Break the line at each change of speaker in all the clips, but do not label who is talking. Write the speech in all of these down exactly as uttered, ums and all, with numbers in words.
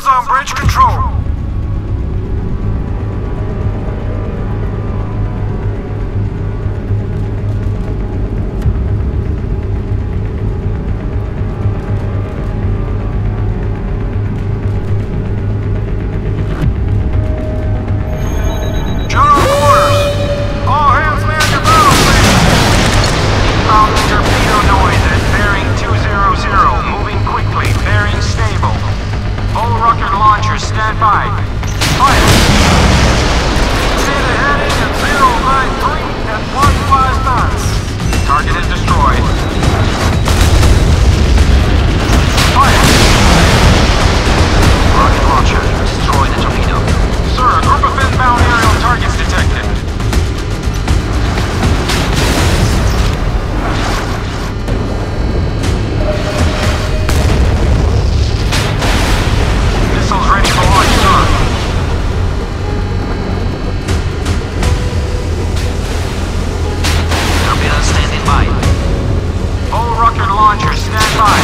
Systems on bridge control.
Stand by. Fire! Data heading at zero nine three at one five knots. Target is destroyed. Fire! Rocket launcher, destroy the torpedo. Sir, a group of inbound aerial targets detected. Missiles ready for launch, sir. Torpedo standing by. All rocket launchers stand by.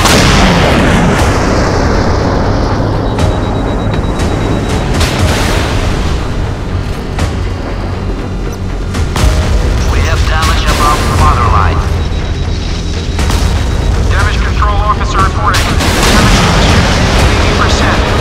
We have damage above the waterline. Damage control officer reporting. Damage to the ship eighty percent.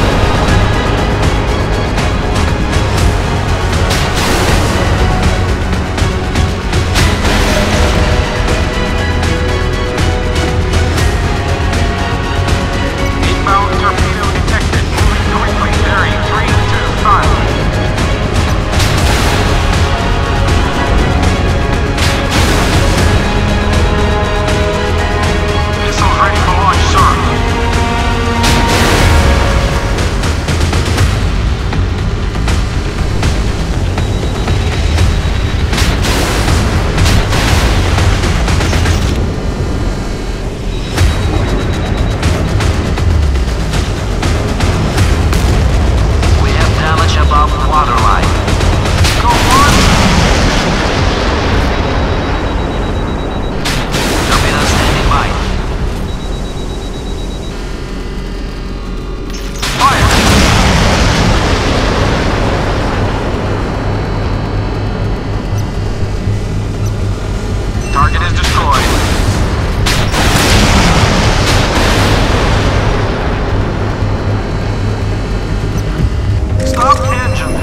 Target is destroyed. Stop engine.